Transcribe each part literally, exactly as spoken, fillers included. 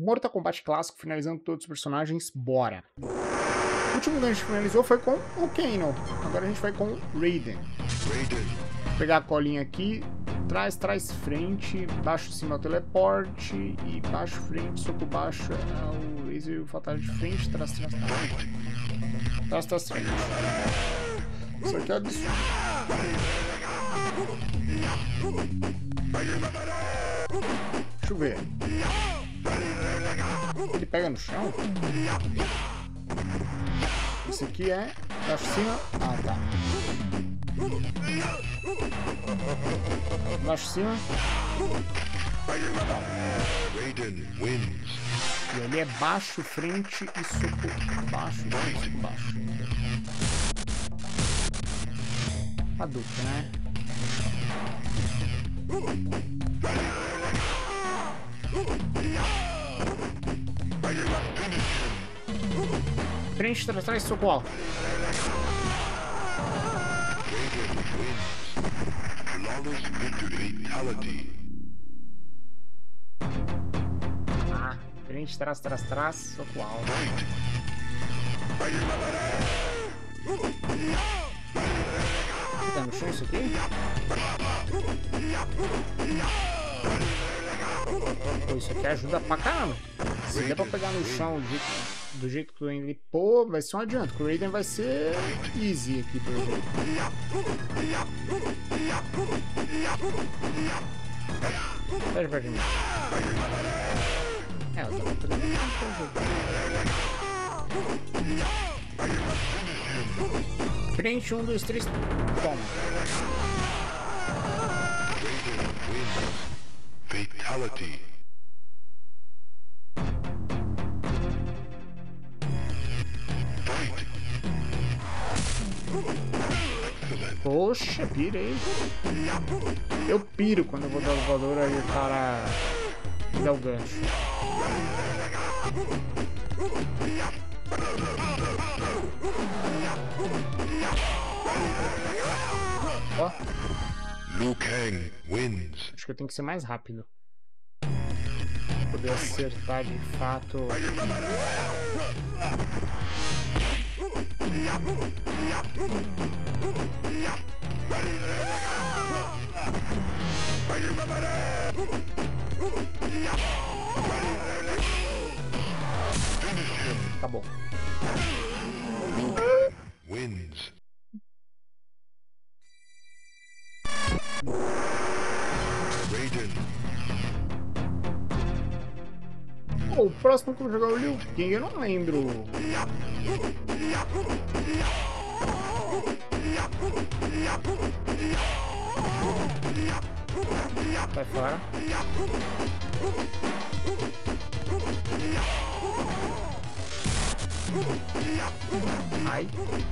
Mortal Kombat clássico, finalizando todos os personagens, bora. O último que a gente finalizou foi com o Kano. Agora a gente vai com o Raiden. Vou pegar a colinha aqui, trás, trás, frente, baixo, cima, o teleporte, e baixo, frente, soco baixo, é o laser e o fatality de frente, trás, trás, trás. Trás, trás, frente. Isso aqui é absurdo. Deixa eu ver. Ele pega no chão? Esse aqui é baixo, cima. Ah, tá. Baixo, cima. E ele é baixo, frente e soco baixo, frente, soco baixo. Adulto, né? Frente, trás, trás, soco alto. Ah, frente, trás, trás, trás, soco alto. Tá no chão isso aqui? Pô, isso aqui ajuda pra caramba. Se der pra pegar no chão do jeito, do jeito que ele pô, vai ser um adianto. Que o Raiden vai ser easy aqui, por exemplo. Pede pra mim. É, eu tô pegando. Frente, um, dois, três. Toma. Fatality. Poxa, pirei. Eu piro quando eu vou dar o voador aí o cara dá o gancho. Ó. Liu Kang wins. Acho que eu tenho que ser mais rápido. Pra poder acertar de fato. Tá bom. Wins. Raiden. Oh, o próximo que eu vou jogar é o Liu Kang, eu não lembro. Vai fora. Ai.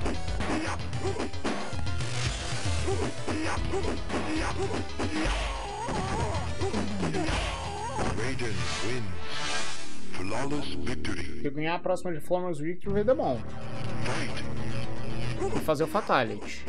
Raiden wins. Flawless victory. Se eu ganhar a próxima de Flawless Victory, vai dar bom. Vou fazer o Fatality.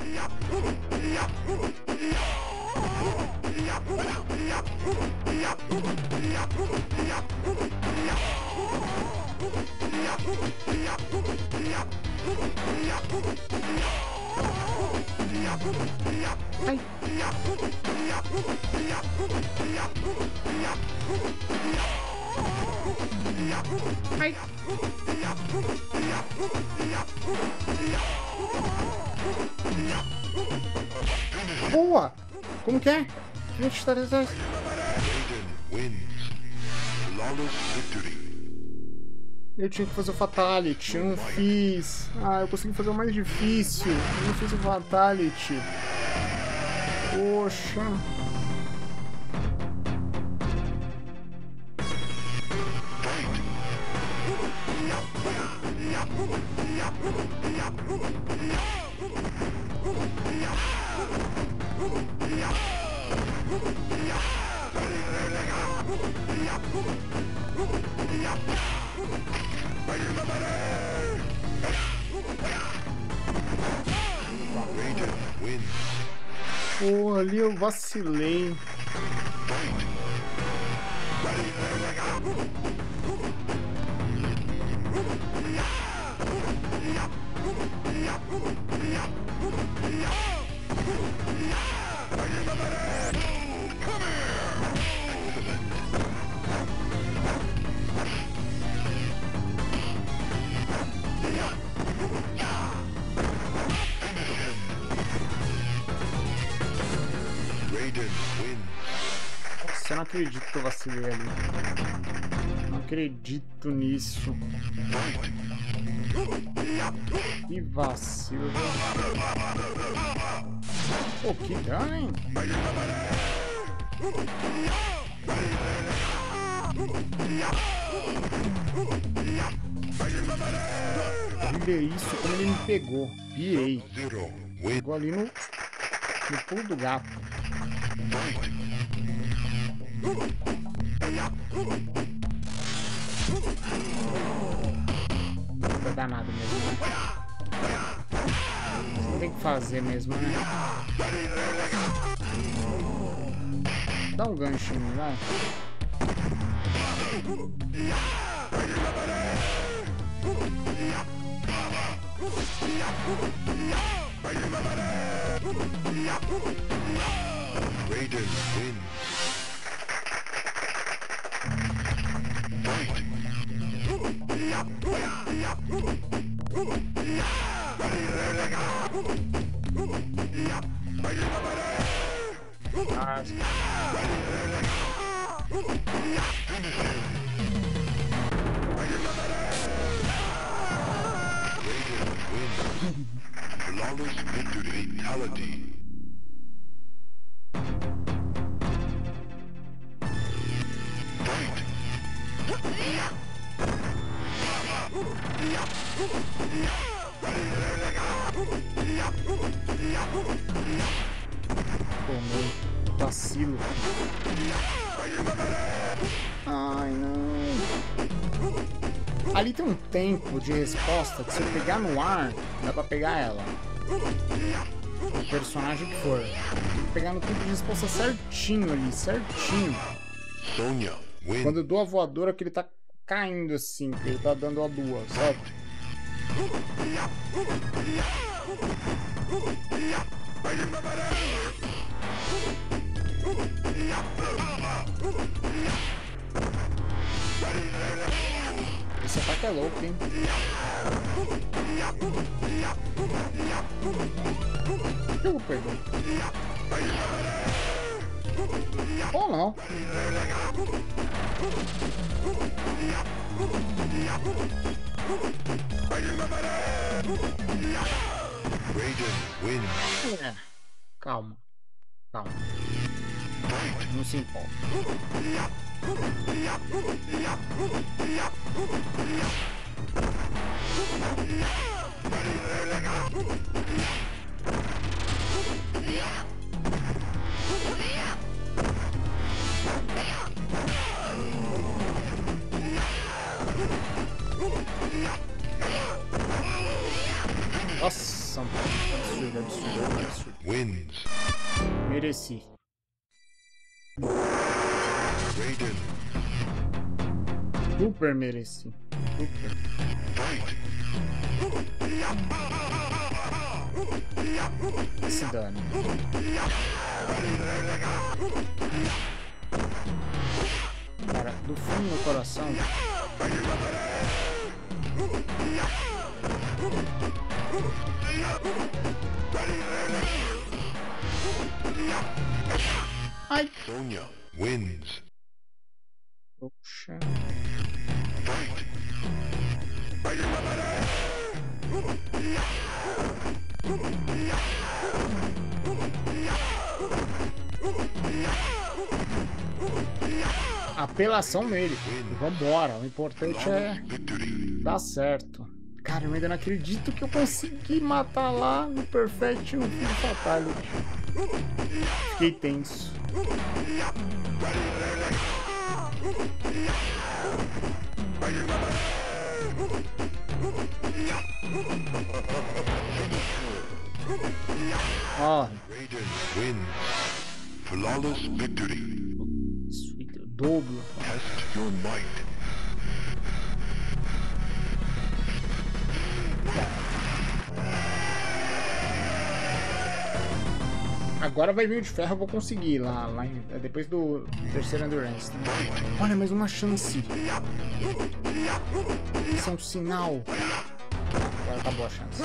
Ai. Ai. Boa! Como que é? vinte e três. Eu tinha que fazer o Fatality, eu não fiz. Ah, eu consegui fazer o mais difícil. Eu não fiz o Fatality. Poxa. Pô, ali eu vacilei. acredito que eu vacilei ali. Não acredito nisso. Que vacilo. Pô, que dano, hein? Olha isso, como ele me pegou. Pirei. Pegou ali no, no pulo do gato. Não vai dar nada mesmo, né? Não tem que fazer mesmo, né? Dá um gancho em mim, vai. Raiden wins. Ah, Flawless victory. Fatality. tomei. Vacilo. Ai, não. Ali tem um tempo de resposta que se eu pegar no ar, dá pra pegar ela. O personagem que for. Tem que pegar no tempo de resposta certinho ali, certinho. Sonya wins. Quando eu dou a voadora que ele tá caindo assim, que ele tá dando a lua, sabe? Esse ataque é louco, hein? O que eu vou perder? Ou não? Raiden wins. É. Calma. Calma. Não se empolga. Nossa, absurdo, absurdo, absurdo. Wins. Mereci. Raiden. Super mereci. Super. Se dane. Cara, do fundo do meu coração. Ai. Sonya wins. Poxa. Apelação nele. Vambora. O importante é dar certo. Cara, eu ainda não acredito que eu consegui matar lá no Perfect no fim do Fatality. Fiquei tenso. Ó. Raiden wins. Flawless victory. Dobro. Test your might. Agora vai vir o de ferro, eu vou conseguir lá, lá em, depois do terceiro Endurance. Né? Olha, mais uma chance. Isso é um sinal. Agora acabou a chance.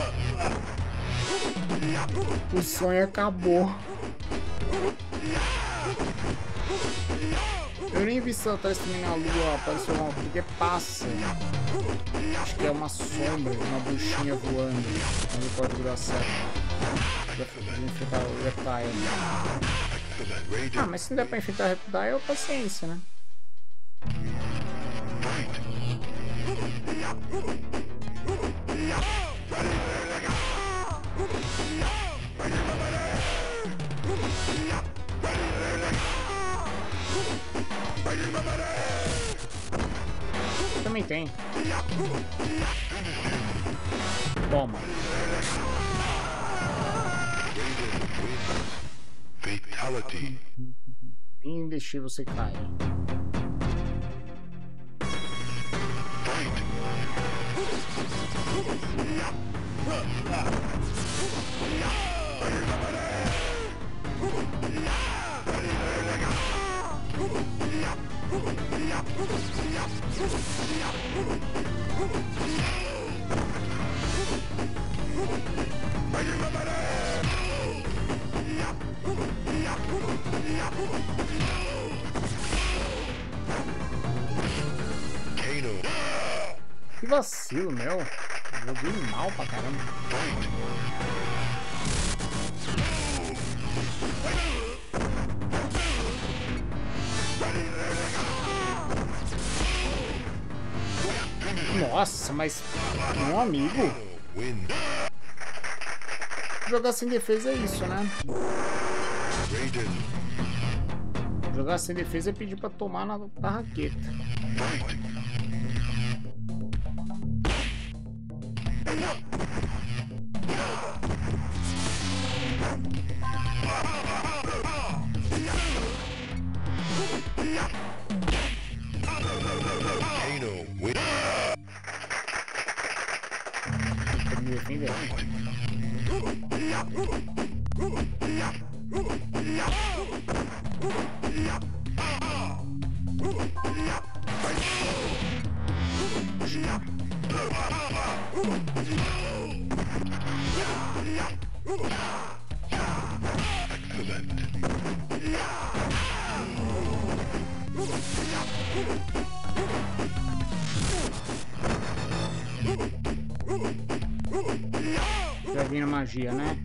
O sonho acabou. Eu nem vi se ela tá estreando a lua, apareceu uma, porque passa. Acho que é uma sombra de uma bruxinha voando. Não pode virar certo. Pra enfrentar o Reptile. Ah, mas se não der pra enfrentar o Reptile, paciência, né? Também tem. Toma. Fatality. Nem deixei você cair. Kano. Que vacilo, meu. Joguei mal pra caramba. Nossa, mas meu amigo, Win. jogar sem defesa é isso, né? Raiden. Jogar sem defesa é pedir pra tomar na, na raqueta. Kano. Win. Pra me defender. Já vem a magia, né?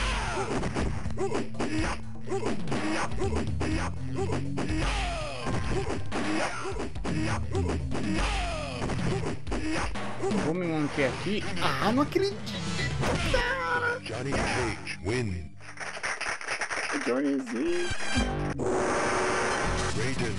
Vou me manter aqui. Ah, não acredito, cara! Johnny Cage. Win. Johnnyzinho. Raiden.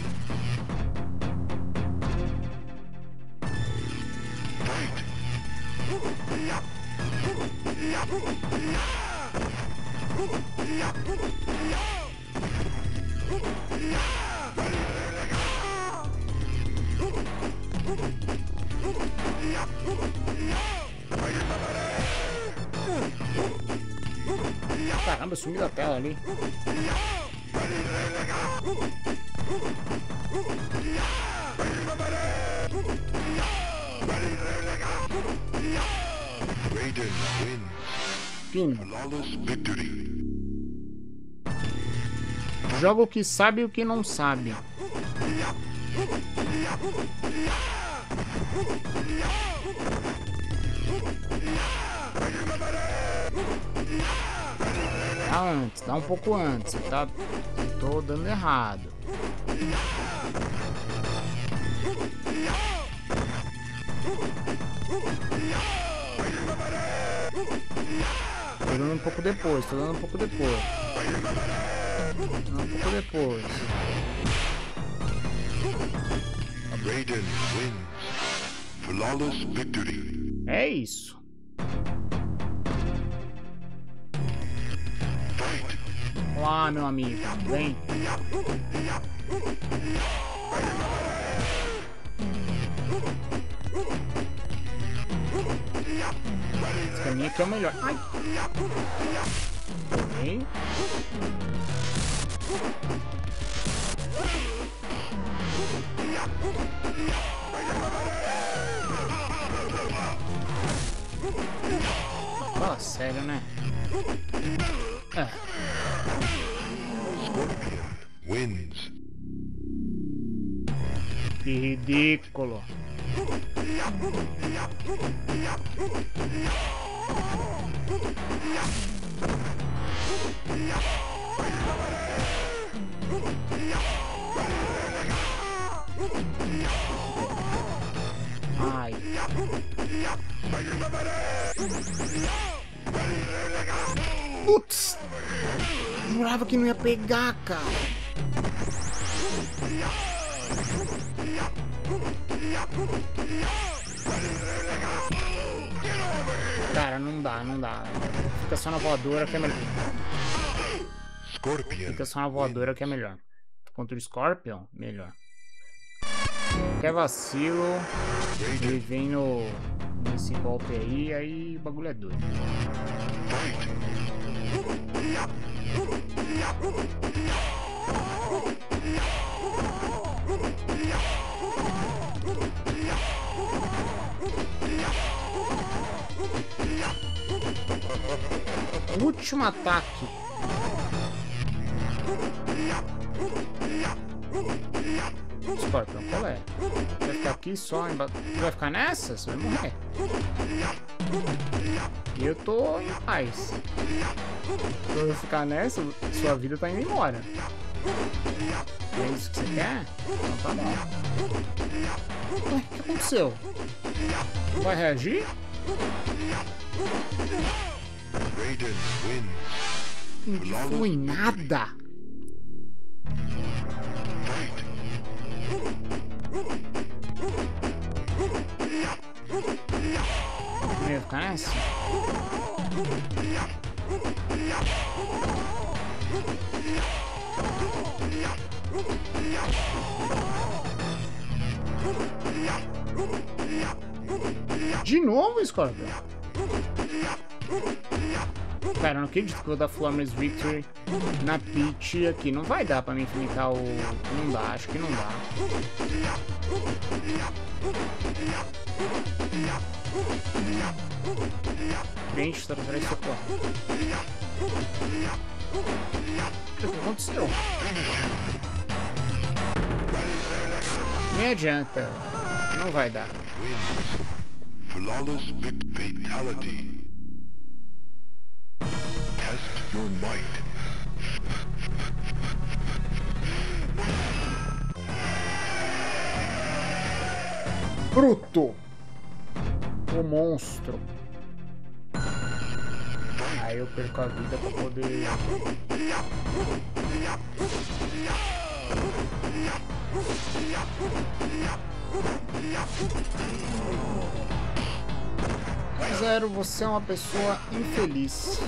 Caramba, eu sumi da tela ali. Raiden. Win. Fim. Flawless victory. Joga o que sabe e o que não sabe. Dá antes, dá um pouco antes. Você tá. Tô dando errado. Tô dando um pouco depois, tô dando um pouco depois. Tô dando um pouco depois. Raiden wins. Flawless victory. É isso. Olá, meu amigo. Vem. Esse caminho aqui é o melhor. Ai. Ok. Fala sério, né? É. Scorpion wins. Ridículo. Ai. Putz. Jurava que não ia pegar, cara. Cara, não dá, não dá. Fica só na voadora que é melhor. Scorpion. Fica só na voadora que é melhor. Contra o Scorpion, melhor. Qualquer vacilo, ele vem no, nesse golpe aí, aí o bagulho é doido. Último ataque. Scorpion, qual é? Vai ficar aqui só em... Vai ficar nessa? Você vai morrer. E eu tô em paz. Se eu ficar nessa, sua vida tá indo embora. É isso que você quer? Então tá bom. Ué, o que aconteceu? Vai reagir? Raiden wins. Não foi nada. Meu, ficar nessa? De novo, Scorpion? Cara, eu não acredito que eu vou dar Flawless Victory na Peach aqui. Não vai dar pra mim enfrentar o... Não dá, acho que não dá. Gente, tá atrás do socorro. O que aconteceu? Nem adianta. Não vai dar. Flawless fatality. Test your might. Bruto! O monstro. Aí eu perco a vida pra poder... Zero, você é uma pessoa infeliz.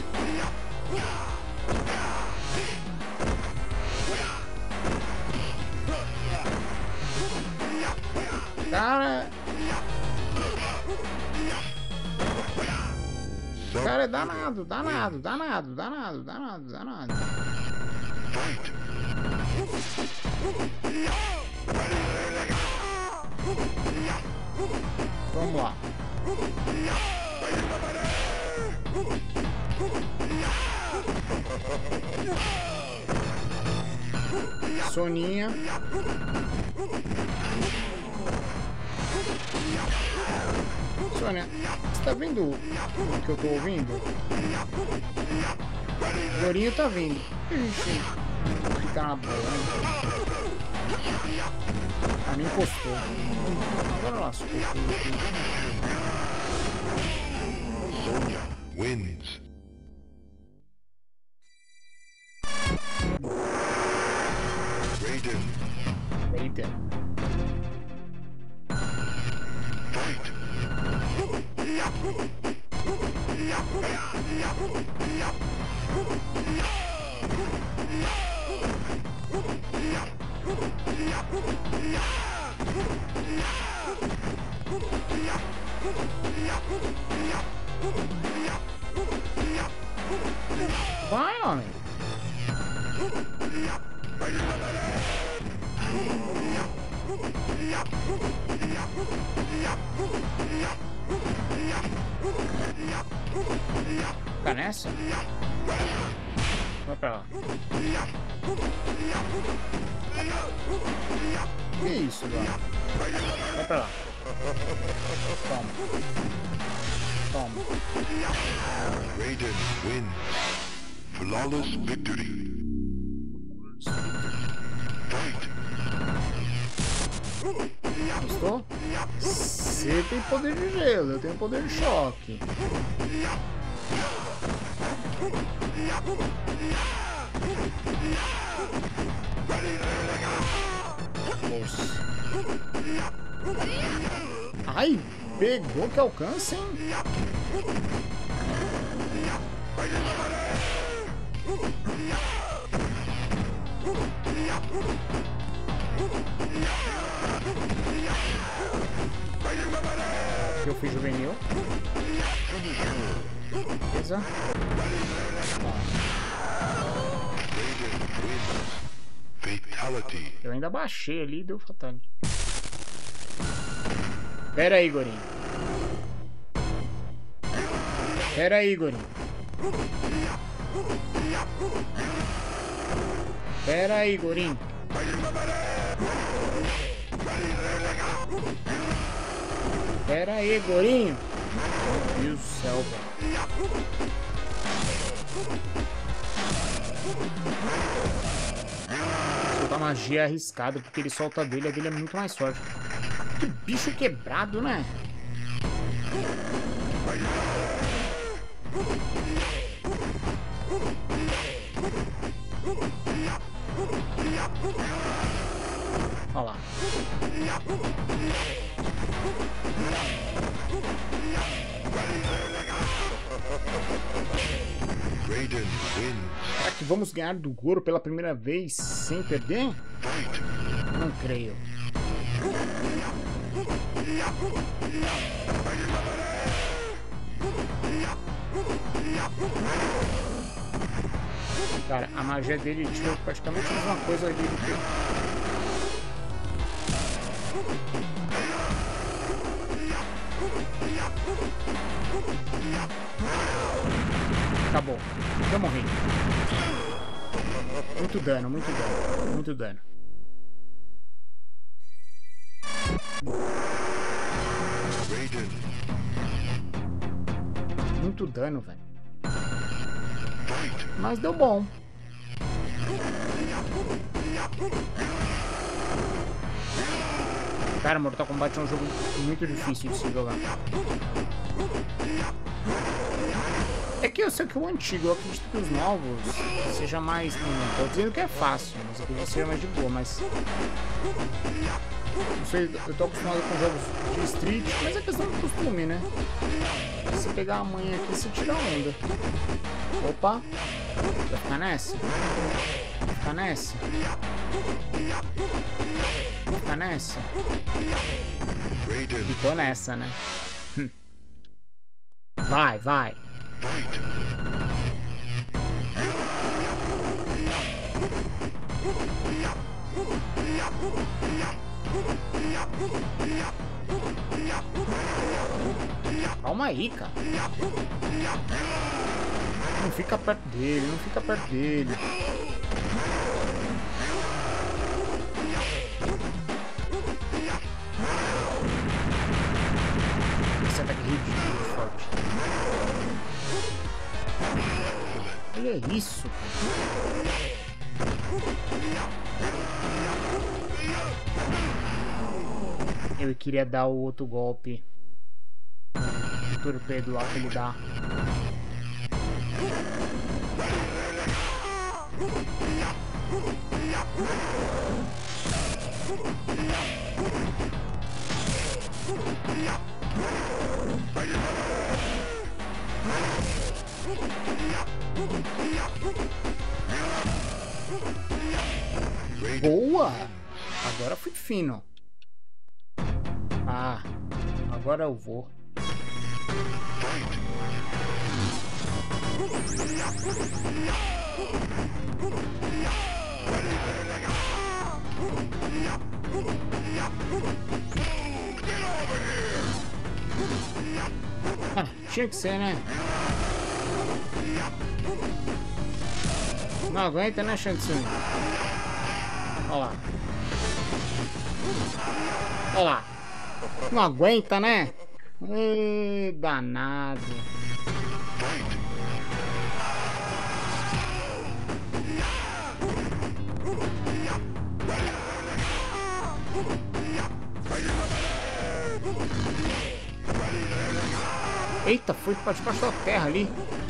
Cara... Cara, é danado, danado, danado, danado, danado, danado. Vamos lá. Soninha. Sônia, você tá vendo o que eu tô ouvindo? O Gorinho tá vindo. Ixi, fica na boa, né? A mim encostou. Agora lascou. Sonya wins. Raiden. Raiden. Vai, homem. Fica nessa? Vai pra lá. Que isso, agora? Vai pra lá. Toma. Toma. Raiden wins. Flawless victory. Fight. Gostou? Você tem poder de gelo, eu tenho poder de choque. Nossa. Ai, pegou que alcança, hein? Eu fui juvenil. Beleza. Fatality. Eu ainda baixei ali e deu fatality. Pera aí, Gorinho. Pera aí, Gorinho. Pera aí, Gorinho. Pera aí, Gorinho. Meu Deus do céu, velho. Soltar magia é arriscado, porque ele solta dele, a dele é muito mais forte. Que bicho quebrado, né? Olha lá. Raiden wins. Será que vamos ganhar do Goro pela primeira vez sem perder? Não creio. Cara, a magia dele tirou praticamente a mesma coisa ali do que... Acabou. Eu morri. Muito dano, muito dano. Muito dano. Muito dano, velho. Mas deu bom. Cara, Mortal Kombat é um jogo muito difícil de se jogar. É que eu sei que o antigo, eu acredito que os novos seja mais... Não tô dizendo que é fácil, mas eu acredito que seja mais de boa, mas... Não sei, eu tô acostumado com jogos de Street, mas é questão de costume, né? Se você pegar a manha aqui, você tira a onda. Opa! Vai ficar nessa? Vai ficar nessa? Vai ficar nessa? Ficou nessa, né? Hum. Vai, vai! Calma aí, cara. Não fica perto dele, não fica perto dele. Esse ataque ridículo forte. Olha isso. Eu queria dar o outro golpe. O torpedo lá que ele dá. Boa! Agora fui fino. Ah, agora eu vou. Ah, tinha que ser, né? Não aguenta, né, Shang Tsung? Olha lá. Olha lá. Não aguenta, né? Ê, danado. Eita, foi pra debaixo da terra ali.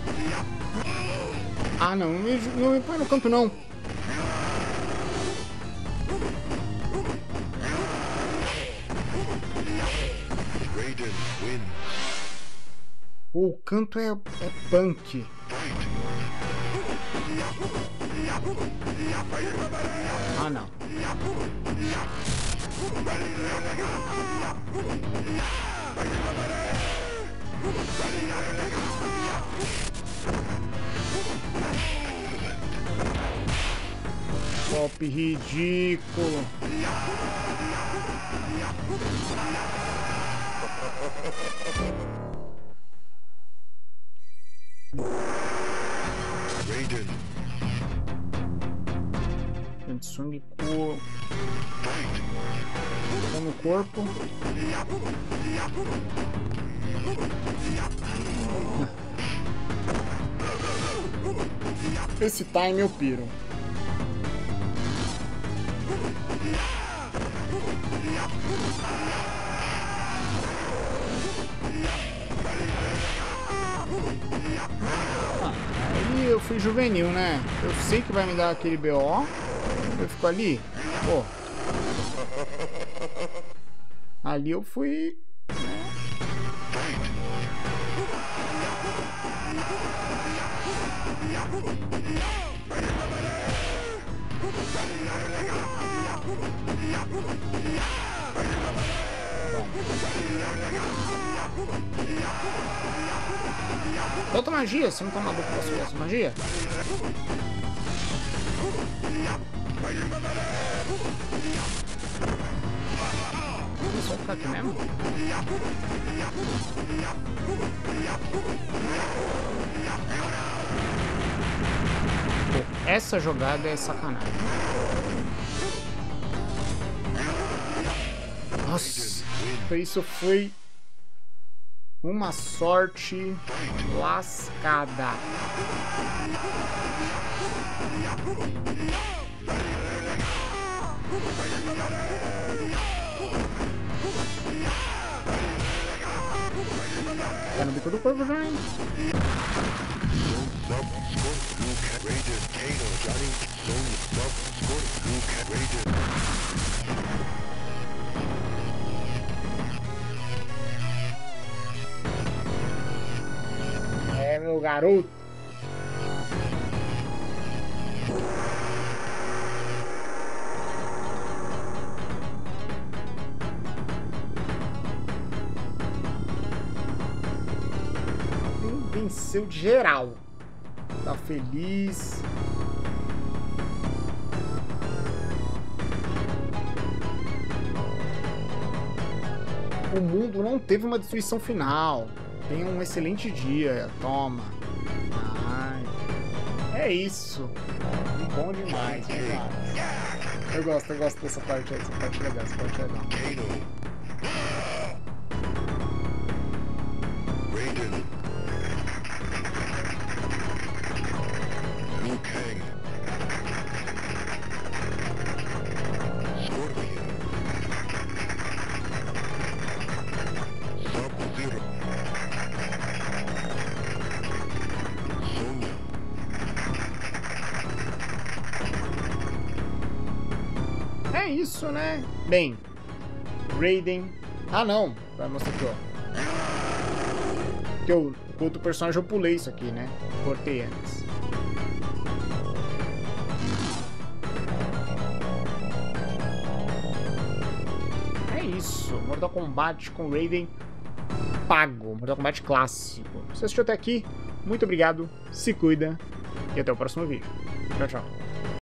Ah, não, não me, não me põe no canto, não. Raiden, win. O canto é, é punk. Ah, não. Golpe ridículo. Raiden, Tsung com no corpo. Esse time eu piro. Ah, aí eu fui juvenil, né? Eu sei que vai me dar aquele B O. Eu fico ali. Pô. Ali eu fui. Né? Outra magia, você não tá maluco pra subir essa magia? Isso vai ficar aqui mesmo? Pô, essa jogada é sacanagem. Nossa, isso foi uma sorte lascada. Tá no bico do corpo já, hein? Raiden, Kano, Johnny, Sonya, Sub, Scorpion, Raiden. É, meu garoto. Venceu de geral. Tá feliz. O mundo não teve uma destruição final. Tenha um excelente dia. Toma. Ai. É isso. Bom demais, né, cara? Eu gosto, eu gosto dessa parte aí. Essa parte é legal, essa parte é legal. Kano. Raiden. Liu Kang. Scorpion. Sub-Zero. Sonya. É isso, né? Bem, Raiden. Ah, não. Vai mostrar aqui, ó. Porque o outro personagem eu pulei isso aqui, né? Cortei antes. É isso. Mortal Kombat com Raiden pago. Mortal Kombat clássico. Se você assistiu até aqui, muito obrigado. Se cuida. E até o próximo vídeo. Tchau, tchau.